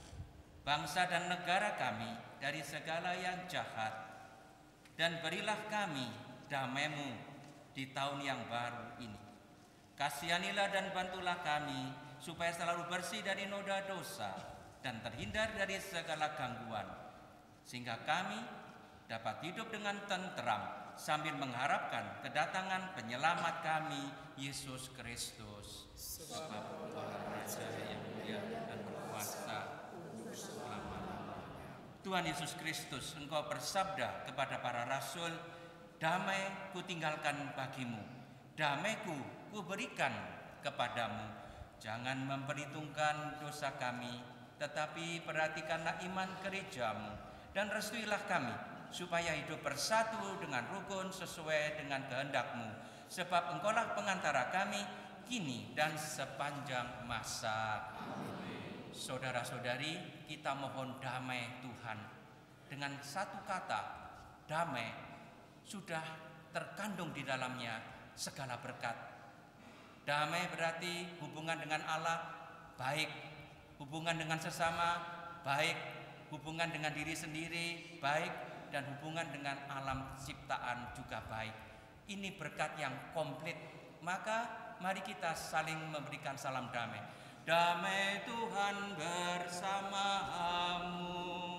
bangsa dan negara kami dari segala yang jahat, dan berilah kami damai-Mu di tahun yang baru ini. Kasihanilah dan bantulah kami supaya selalu bersih dari noda dosa dan terhindar dari segala gangguan, sehingga kami dapat hidup dengan tenteram sambil mengharapkan kedatangan penyelamat kami, Yesus Kristus. Sebab Tuhan Raja yang mulia dan berkuasa selama-lamanya. Tuhan Yesus Kristus, Engkau bersabda kepada para rasul, damai kutinggalkan bagimu, damaiku kuberikan kepadamu. Jangan memperhitungkan dosa kami, tetapi perhatikanlah iman gerejamu, dan restuilah kami supaya hidup bersatu dengan rukun sesuai dengan kehendak-Mu, sebab Engkaulah pengantara kami kini dan sepanjang masa. Amin. Saudara-saudari, kita mohon damai Tuhan. Dengan satu kata, damai, sudah terkandung di dalamnya segala berkat. Damai berarti hubungan dengan Allah baik, hubungan dengan sesama baik, hubungan dengan diri sendiri baik, dan hubungan dengan alam ciptaan juga baik. Ini berkat yang komplit. Maka mari kita saling memberikan salam damai. Damai Tuhan bersamamu.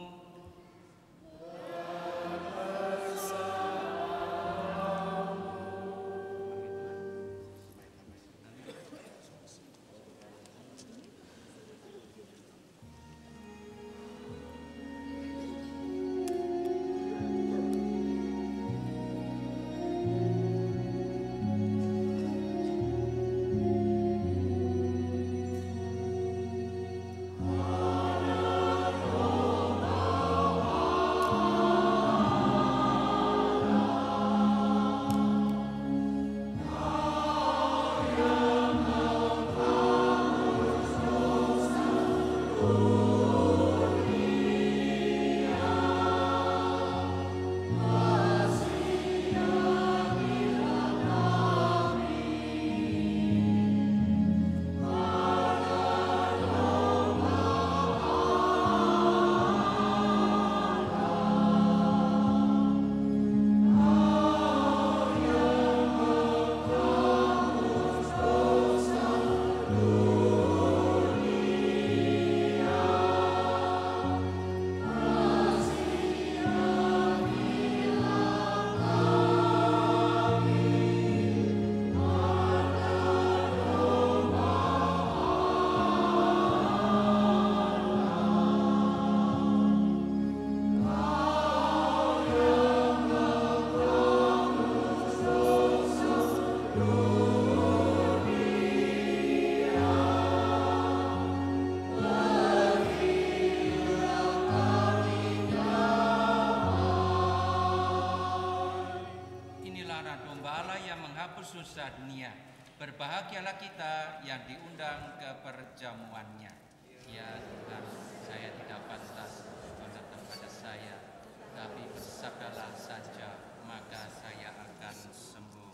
Dosa dunia. Berbahagialah kita yang diundang ke perjamuannya. Ya Tuhan, saya tidak pantas Engkau datang pada saya, tapi bersabdalah saja, maka saya akan sembuh.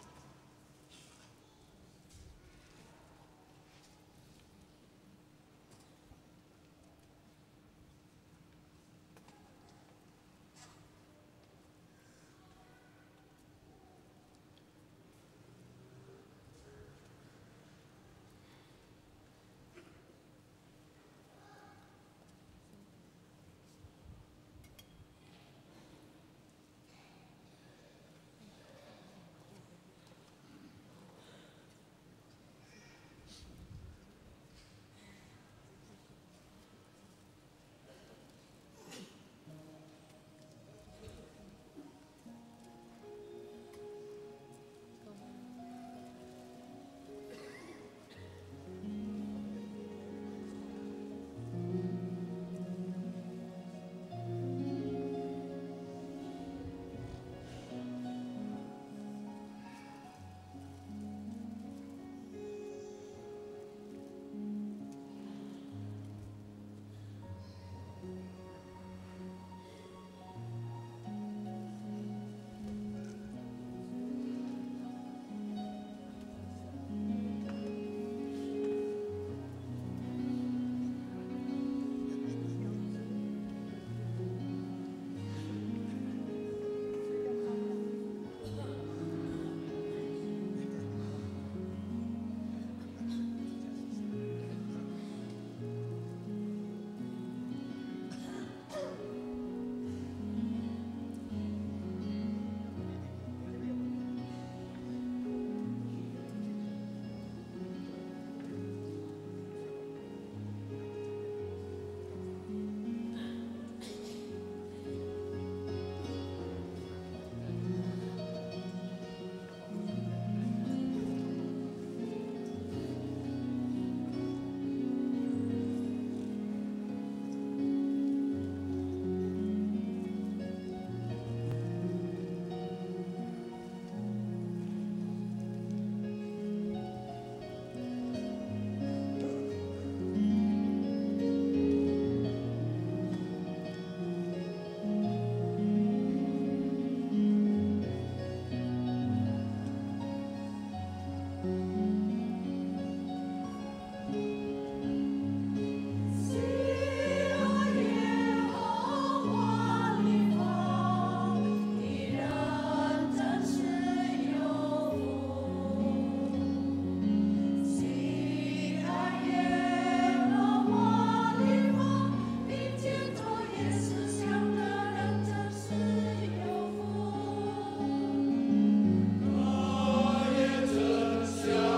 Yeah.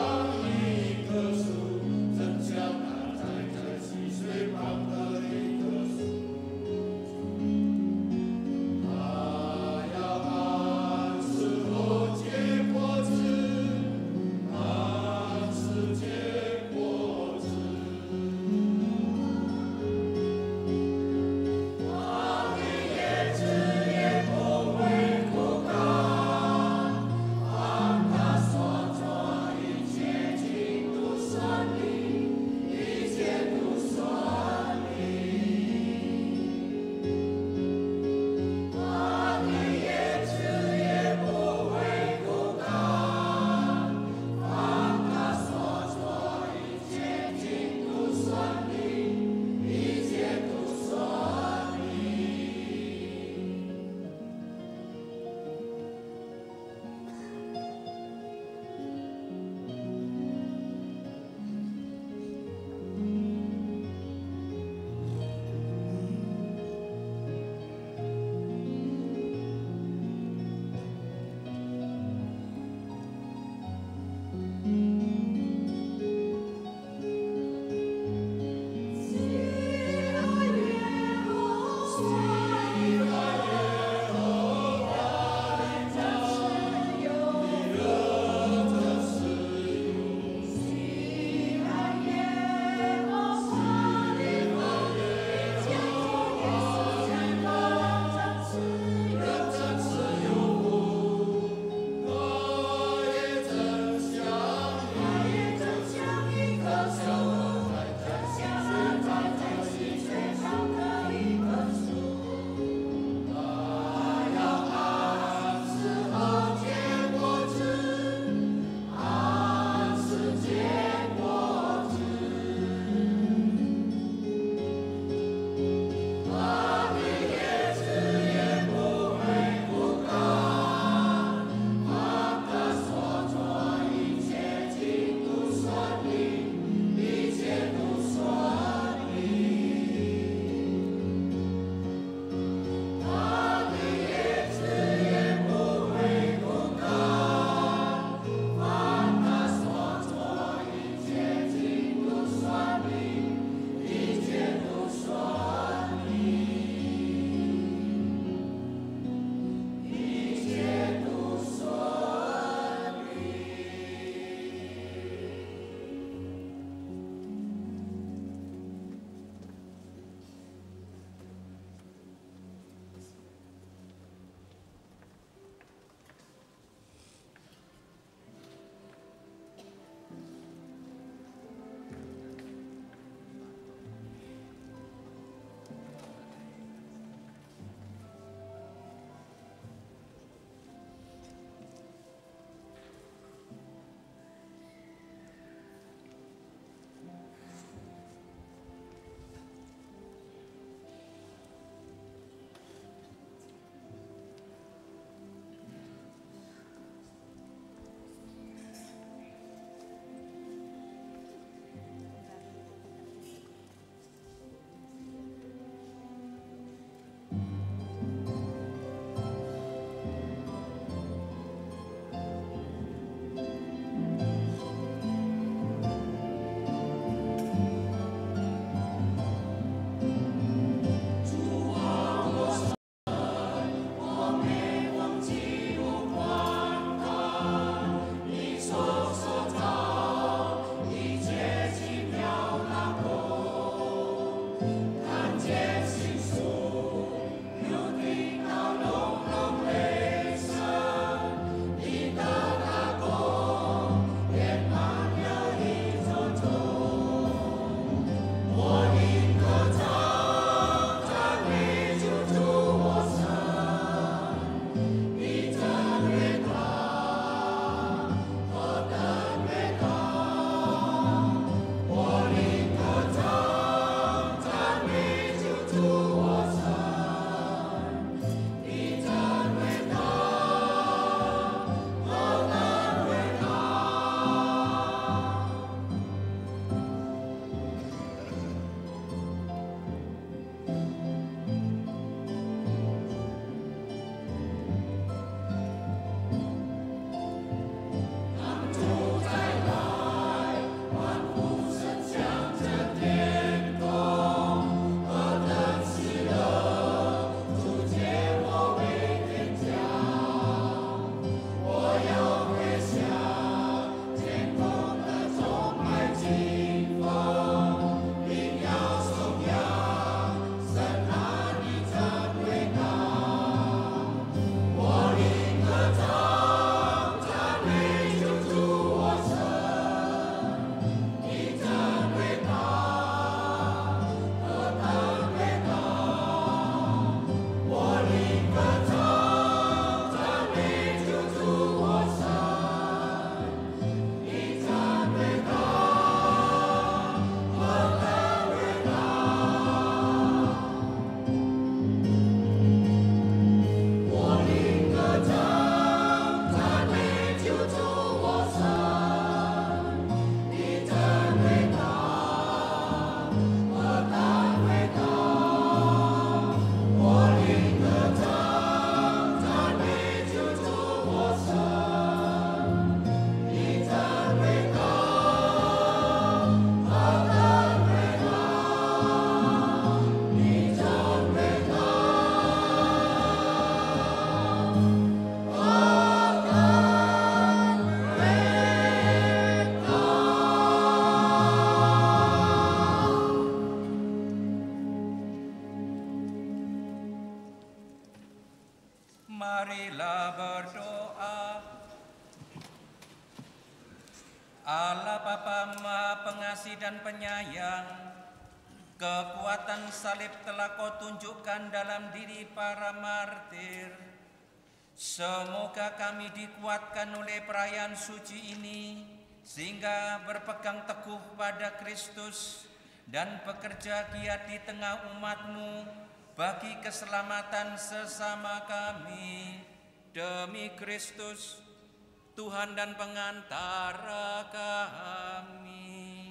Allah Bapa Maha Pengasih dan Penyayang, kekuatan salib telah Kau tunjukkan dalam diri para martir. Semoga kami dikuatkan oleh perayaan suci ini, sehingga berpegang teguh pada Kristus dan bekerja giat di tengah umat-Mu bagi keselamatan sesama kami. Demi Kristus, Tuhan dan pengantara kami.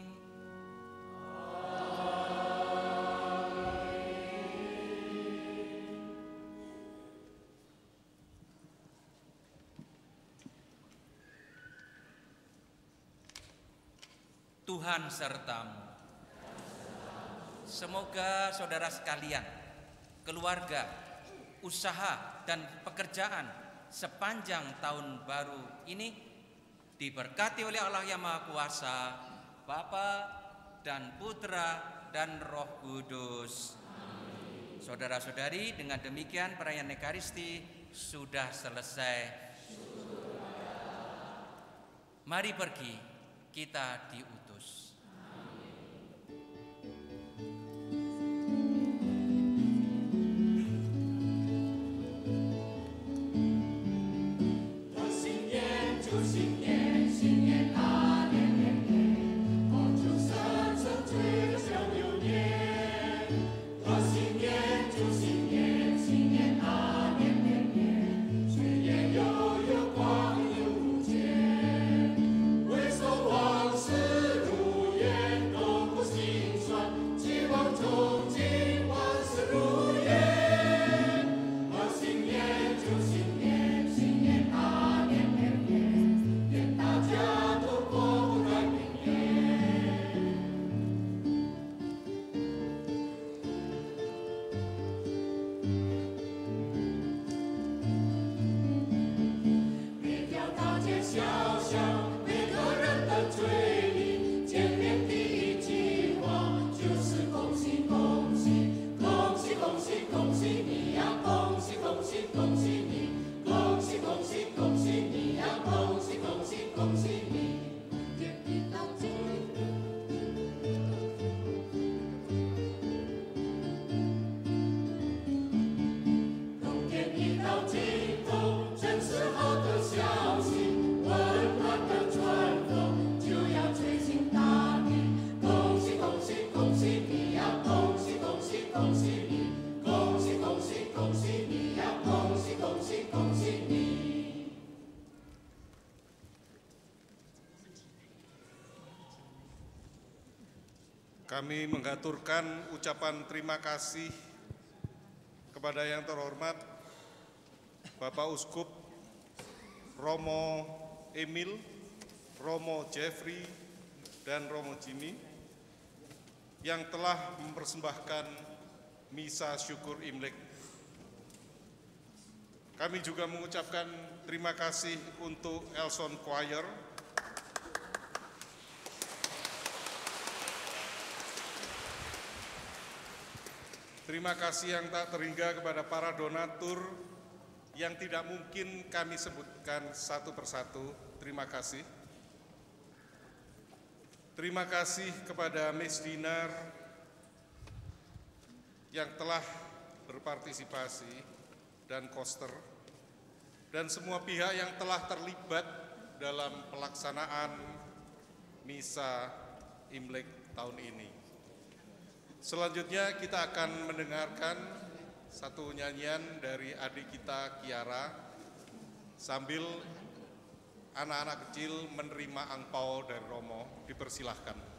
Tuhan sertamu. Semoga saudara sekalian, keluarga, usaha, dan pekerjaan sepanjang tahun baru ini diberkati oleh Allah yang Maha Kuasa, Bapa dan Putra dan Roh Kudus. Saudara-saudari, dengan demikian perayaan Ekaristi sudah selesai. Mari pergi, kita diutus.
Kami mengaturkan ucapan terima kasih kepada yang terhormat Bapak Uskup Romo Emil, Romo Jeffrey, dan Romo Jimmy yang telah mempersembahkan misa syukur Imlek. Kami juga mengucapkan terima kasih untuk Elson Choir, terima kasih yang tak terhingga kepada para donatur yang tidak mungkin kami sebutkan satu persatu. Terima kasih. Terima kasih kepada Miss Dinar yang telah berpartisipasi dan Koster dan semua pihak yang telah terlibat dalam pelaksanaan misa Imlek tahun ini. Selanjutnya kita akan mendengarkan satu nyanyian dari adik kita Kiara sambil anak-anak kecil menerima angpau dari Romo. Dipersilahkan.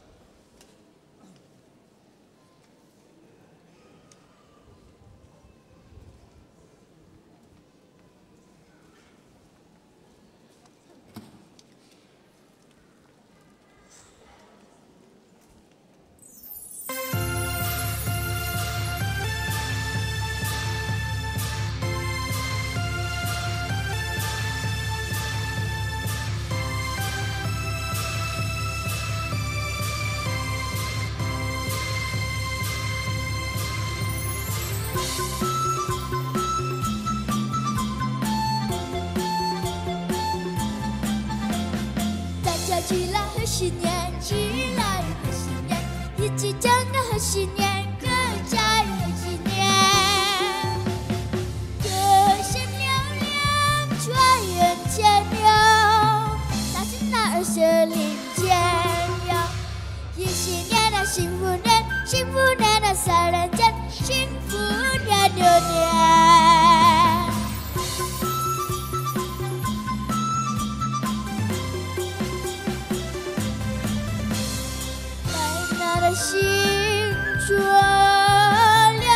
Thank you.
家起来贺新年，起来贺新年，一起唱个贺新年，歌在贺新年。歌声嘹亮传人间哟，大声呐儿声林间哟。一新年啊幸福年，幸福年啊在人间，幸福年年年。的心中流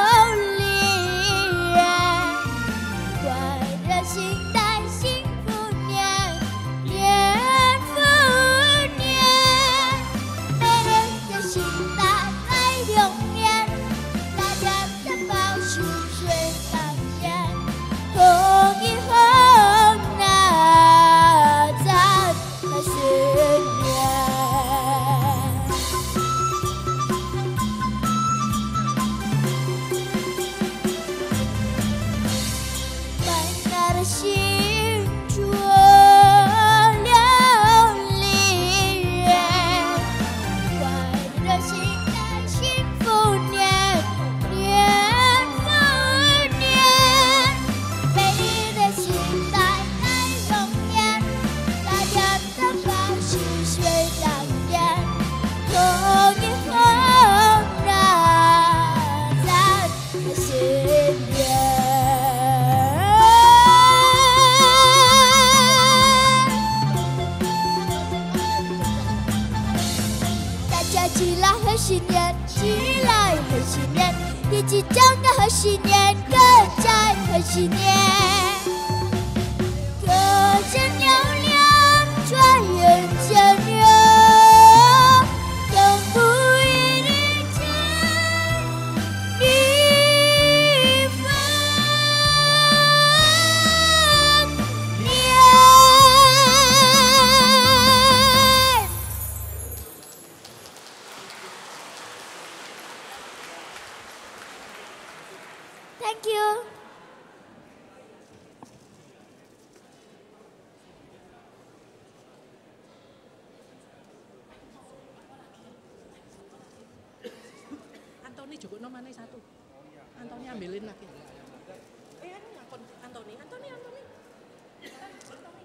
离，快乐心带幸福年，年复年，每人的心带来永年，大家的报数岁当年，红一红那咱那新年。心中流离，快乐心带幸福年，年复年，美丽的心带来永年，大家的报数岁当年，红一红那咱的新年。起来贺新年，起来贺新年，一起唱个贺新年，歌在贺新年。歌声嘹亮传人间哟，永不一日见一分年。Thank you.
Antoni juga nomane satu. Antoni ambilin lagi. Eh, ini ngakon Antoni, Antoni, Antoni. Antoni.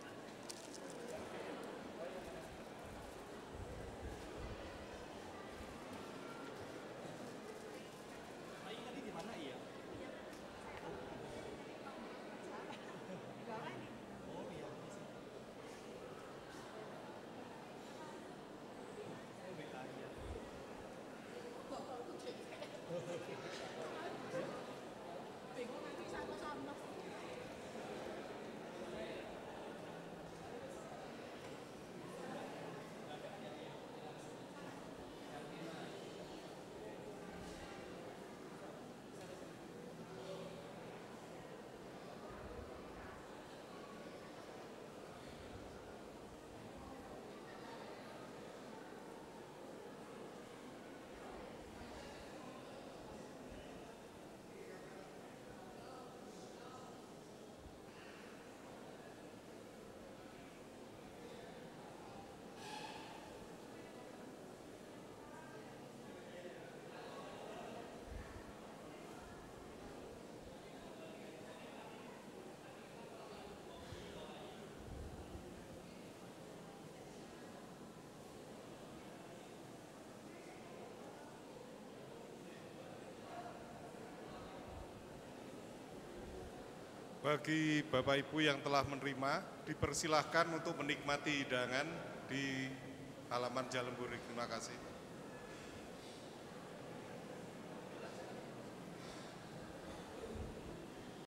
Bagi Bapak Ibu yang telah menerima, dipersilahkan untuk menikmati hidangan di halaman Jalan Burik. Terima kasih.